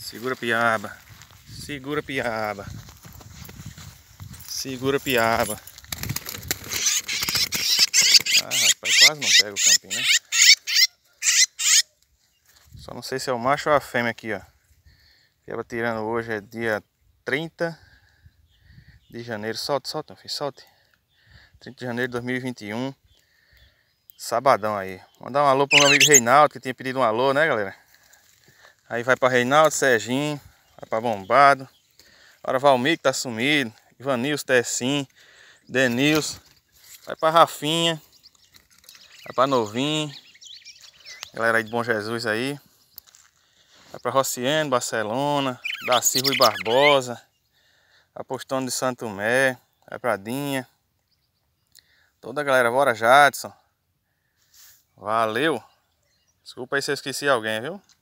Segura piaba. Segura piaba. Segura piaba. Ah, rapaz, quase não pega o campinho, né? Só não sei se é o macho ou a fêmea aqui, ó. Piaba tirando hoje é dia 30 de janeiro. Solte, meu filho, solte. 30 de janeiro de 2021. Sabadão aí. Mandar um alô pro meu amigo Reinaldo, que tinha pedido um alô, né, galera? Aí vai pra Reinaldo, Serginho, vai pra Bombado. Agora Valmir, que tá sumido. Ivanilson, Tessim, Denilson. Vai pra Rafinha. Vai pra Novinho. Galera aí de Bom Jesus aí. Vai pra Rociene, Barcelona. Daci Rui Barbosa. Apostando de Santo Tomé. Vai pra Dinha. Toda a galera, bora Jadson. Valeu. Desculpa aí se eu esqueci alguém, viu?